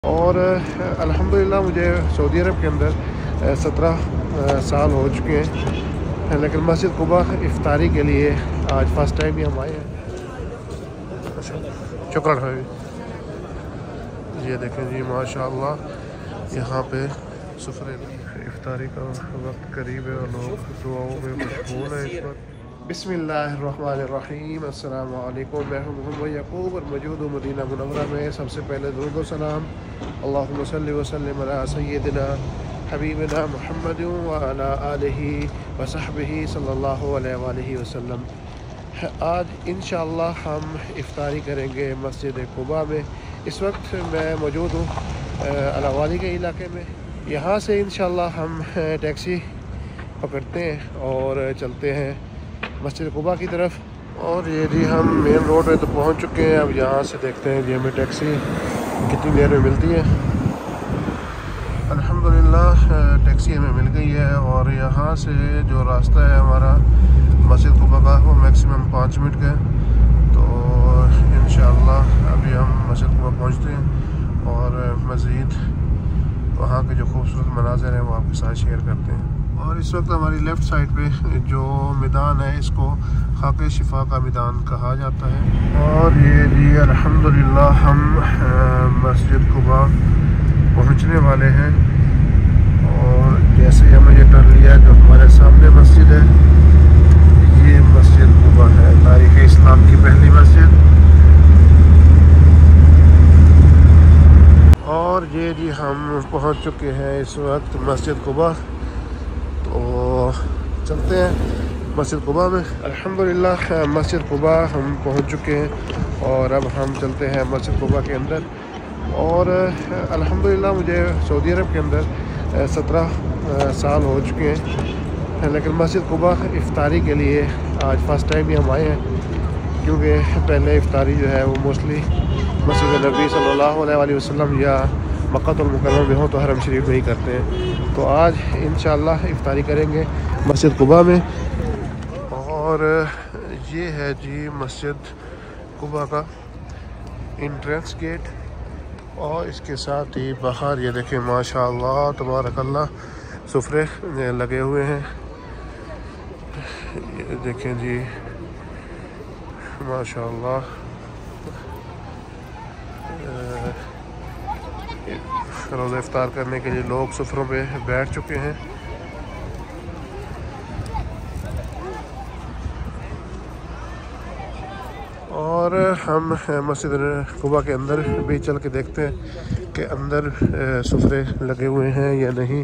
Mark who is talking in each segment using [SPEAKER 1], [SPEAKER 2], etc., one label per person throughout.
[SPEAKER 1] और अल्हम्दुलिल्लाह मुझे सऊदी अरब के अंदर 17 साल हो चुके हैं, लेकिन मस्जिद कुबा इफ्तारी के लिए आज फ़र्स्ट टाइम ही हम आए हैं। शुक्र है। ये देखें जी माशाअल्लाह यहाँ पे सुफरे इफ्तारी का वक्त करीब है और लोग दुआओं में मशगूल है इस वक्त। बिस्मिल्लाहिर्रहमानिर्रहीम। अस्सलामु अलैकुम। मैं हूं मोहम्मद यकूब और मौजूद हूँ मदीना मुनव्वरा में। सबसे पहले दुरूद व सलाम अल्लाहुम्मा सल्लि व सल्लिम अला सय्यिदिना हबीबिना मुहम्मद व अला आलिहि व सहबिहि सल्लल्लाहु अलैहि वसल्लम। आज इंशाअल्लाह हम इफ्तारी करेंगे मस्जिद कुबा में। इस वक्त मैं मौजूद हूँ अलावाली के इलाके में। यहाँ से इंशाअल्लाह हम टैक्सी पकड़ते हैं और चलते हैं मस्जिद कुबा की तरफ। और ये जी हम मेन रोड पे तो पहुँच चुके हैं। अब यहाँ से देखते हैं जी हमें टैक्सी कितनी देर में मिलती है। अल्हम्दुलिल्लाह टैक्सी हमें मिल गई है और यहाँ से जो रास्ता है हमारा मस्जिद कुबा का वो मैक्सिमम 5 मिनट का है। तो इंशाअल्लाह अभी हम मस्जिद कुबा पहुँचते हैं और मज़ीद वहाँ के जो खूबसूरत मनाज़र हैं वो आपके साथ शेयर करते हैं। और इस वक्त हमारी लेफ़्ट साइड पे जो मैदान है इसको खाके शिफा का मैदान कहा जाता है। और ये जी अल्हम्दुलिल्लाह हम मस्जिद कुबा पहुँचने वाले हैं। और जैसे ही हमने ये टर्न लिया जो हमारे सामने मस्जिद है, ये मस्जिद कुबा है, तारीख़ इस्लाम की पहली मस्जिद। और ये जी हम पहुँच चुके हैं इस वक्त मस्जिद कुबा। तो चलते हैं मस्जिद कुबा में। अल्हम्दुलिल्लाह मस्जिद कुबा हम पहुंच चुके हैं और अब हम चलते हैं मस्जिद कुबा के अंदर। और अल्हम्दुलिल्लाह मुझे सऊदी अरब के अंदर 17 साल हो चुके हैं, लेकिन मस्जिद कुबा इफ्तारी के लिए आज फ़र्स्ट टाइम ही हम आए हैं। क्योंकि पहले इफ्तारी जो है वो मोस्टली मस्जिद नबी सल्लल्लाहु अलैहि वसल्लम या मक्का मुकर्रमा में हो तो हरम शरीफ में ही करते हैं। तो आज इंशाअल्लाह इफ्तारी करेंगे मस्जिद कुबा में। और ये है जी मस्जिद कुबा का इंट्रेंस गेट। और इसके साथ ही बाहर ये देखें माशाअल्लाह तबारकल्लाह सुफरे लगे हुए हैं। ये देखें जी माशाअल्लाह रोज़ा इफ्तार करने के लिए लोग सुफरों पे बैठ चुके हैं। और हम मस्जिद कुबा के अंदर भी चल के देखते हैं कि अंदर सुफरे लगे हुए हैं या नहीं।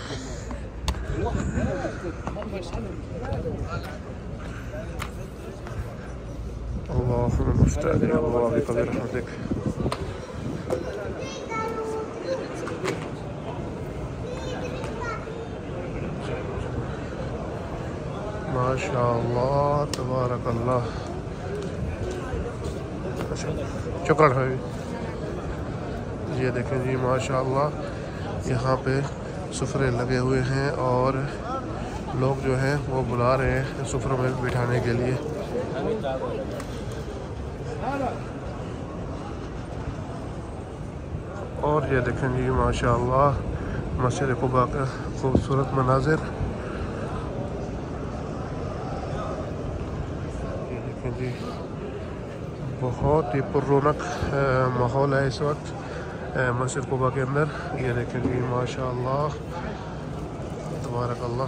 [SPEAKER 1] माशाअल्लाह तबारकल्लाह। शुक्र है। ये देखें जी माशाअल्लाह यहाँ पे सुफरे लगे हुए हैं और लोग जो हैं वो बुला रहे हैं सुफरों में बिठाने के लिए। और ये देखें जी माशाअल्लाह मस्जिद कुबा का खूबसूरत मनाजिर। ये देखें जी बहुत ही पुररौनक माहौल है इस वक्त मस्जिद कुबा के अंदर। ये देखें जी माशाअल्लाह तबारकल्लाह।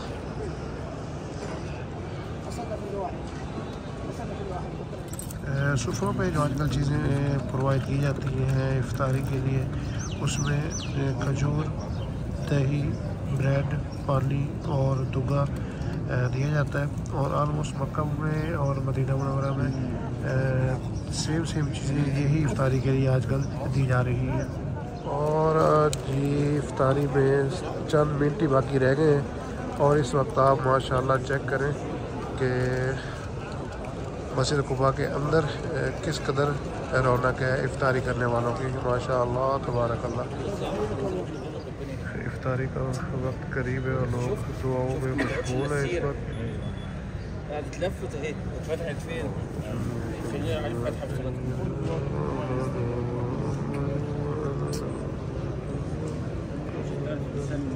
[SPEAKER 1] सुफरों पे जो आजकल चीज़ें प्रोवाइड की जाती हैं इफ्तारी के लिए, उसमें खजूर, दही, ब्रेड, पानी और दुगा दिया जाता है। और आलमोस्ट मक्का में और मदीना मुनव्वरा में सेम चीज़ें यही इफ्तारी के लिए आजकल दी जा रही है। और जी इफ्तारी में चंद मिनट ही बाकी रह गए हैं और इस वक्त आप माशाल्लाह चेक करें कि मस्जिद कुबा के अंदर किस कदर रौनक है इफ्तारी करने वालों की। माशाअल्लाह तबारकल्लाह। इफ्तारी का वक्त करीब है और लोग दुआओं में मशगूल है इस वक्त।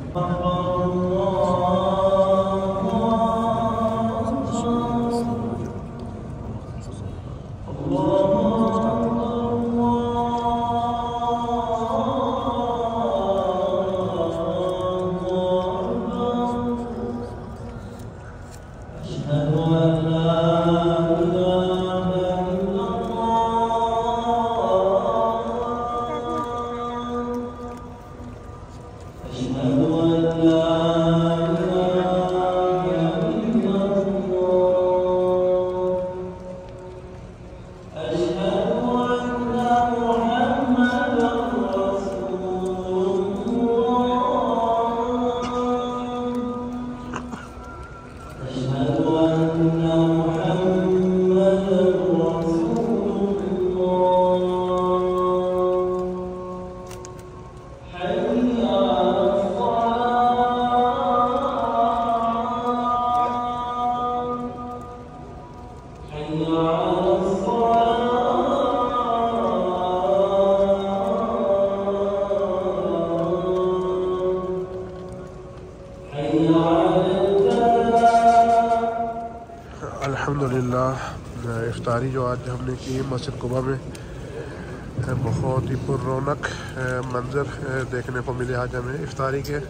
[SPEAKER 1] अल्हम्दुलिल्लाह इफ्तारी जो आज हमने की मस्जिद कुबा में बहुत ही पुररौनक मंज़र देखने को मिले आज हमें इफ्तारी के।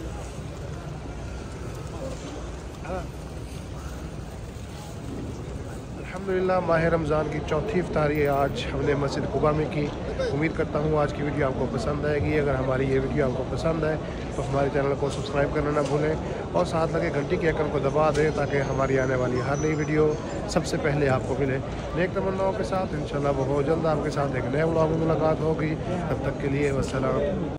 [SPEAKER 1] अल्हम्दुलिल्लाह माह रमज़ान की चौथी इफ्तारी आज हमने मस्जिद कुबा में की। उम्मीद करता हूँ आज की वीडियो आपको पसंद आएगी। अगर हमारी ये वीडियो आपको पसंद आए तो हमारे चैनल को सब्सक्राइब करना ना भूलें और साथ लगे घंटी के आइकन को दबा दें ताकि हमारी आने वाली हर नई वीडियो सबसे पहले आपको मिले। नेक तमन्नाओं के साथ इंशाल्लाह बहुत जल्द आपके साथ एक नए व्लॉग में मुलाकात होगी। तब तक के लिए वस्सलाम।